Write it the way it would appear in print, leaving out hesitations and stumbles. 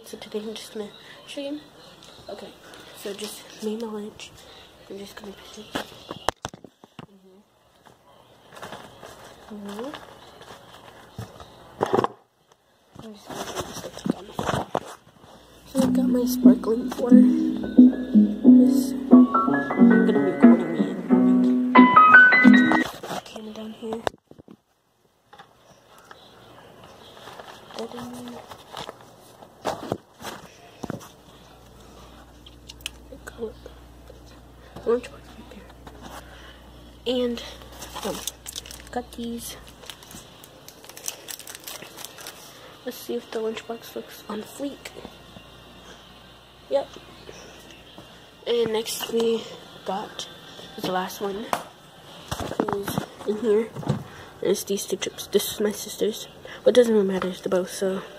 so today I'm just gonna show you. Okay, so just made my lunch. I'm just gonna put it I'm just gonna show you this looks like on the floor. So I've got my sparkling water. This I'm gonna be recording me in the morning. Camera down here. That in there. Lunch box right there. And got these. Let's see if the lunchbox looks on fleek. Yep. And next we got the last one is in here. There's these two chips. This is my sister's, but it doesn't really matter. It's both, so